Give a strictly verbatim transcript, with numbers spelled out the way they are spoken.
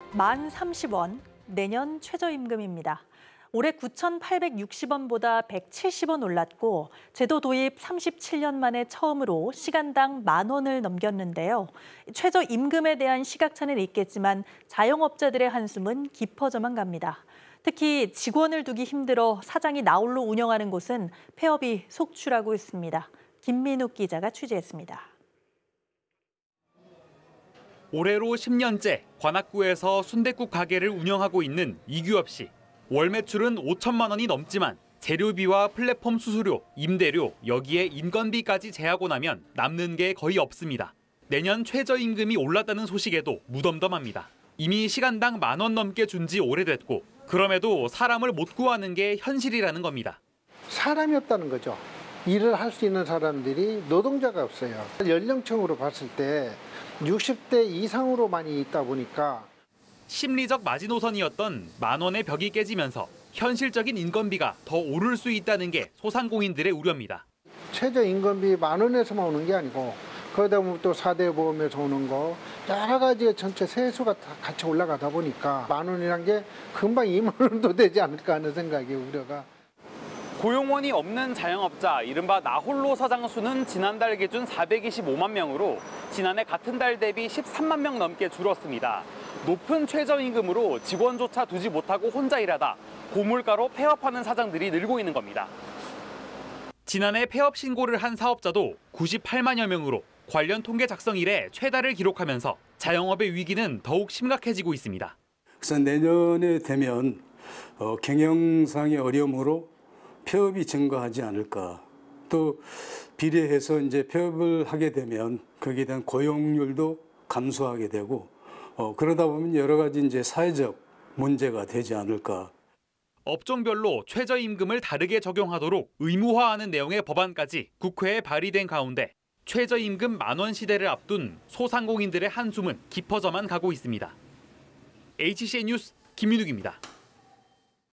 만 삼십 원, 내년 최저임금입니다. 올해 구천팔백육십 원보다 백칠십 원 올랐고 제도 도입 삼십칠 년 만에 처음으로 시간당 만 원을 넘겼는데요. 최저임금에 대한 시각차는 있겠지만 자영업자들의 한숨은 깊어져만 갑니다. 특히 직원을 두기 힘들어 사장이 나홀로 운영하는 곳은 폐업이 속출하고 있습니다. 김민욱 기자가 취재했습니다. 올해로 십 년째 관악구에서 순댓국 가게를 운영하고 있는 이규엽 씨. 월 매출은 오천만 원이 넘지만 재료비와 플랫폼 수수료, 임대료, 여기에 인건비까지 제하고 나면 남는 게 거의 없습니다. 내년 최저임금이 올랐다는 소식에도 무덤덤합니다. 이미 시간당 만 원 넘게 준 지 오래됐고 그럼에도 사람을 못 구하는 게 현실이라는 겁니다. 사람이 없다는 거죠. 일을 할 수 있는 사람들이 노동자가 없어요. 연령층으로 봤을 때 육십 대 이상으로 많이 있다 보니까 심리적 마지노선이었던 만 원의 벽이 깨지면서 현실적인 인건비가 더 오를 수 있다는 게 소상공인들의 우려입니다. 최저임금비 만 원에서만 오는 게 아니고 그러다 보면 또 사 대 보험에서 오는 거 여러 가지 전체 세수가 다 같이 올라가다 보니까 만 원이란 게 금방 이만 원도 되지 않을까 하는 생각이 우려가. 고용원이 없는 자영업자, 이른바 나홀로 사장 수는 지난달 기준 사백이십오만 명으로 지난해 같은 달 대비 십삼만 명 넘게 줄었습니다. 높은 최저임금으로 직원조차 두지 못하고 혼자 일하다 고물가로 폐업하는 사장들이 늘고 있는 겁니다. 지난해 폐업 신고를 한 사업자도 구십팔만여 명으로 관련 통계 작성 이래 최다를 기록하면서 자영업의 위기는 더욱 심각해지고 있습니다. 그래서 내년에 되면 어, 경영상의 어려움으로 폐업이 증가하지 않을까. 또 비례해서 이제 폐업을 하게 되면 거기에 대한 고용률도 감소하게 되고 어, 그러다 보면 여러 가지 이제 사회적 문제가 되지 않을까. 업종별로 최저임금을 다르게 적용하도록 의무화하는 내용의 법안까지 국회에 발의된 가운데 최저임금 만 원 시대를 앞둔 소상공인들의 한숨은 깊어져만 가고 있습니다. 에이치씨엔 뉴스 김민욱입니다.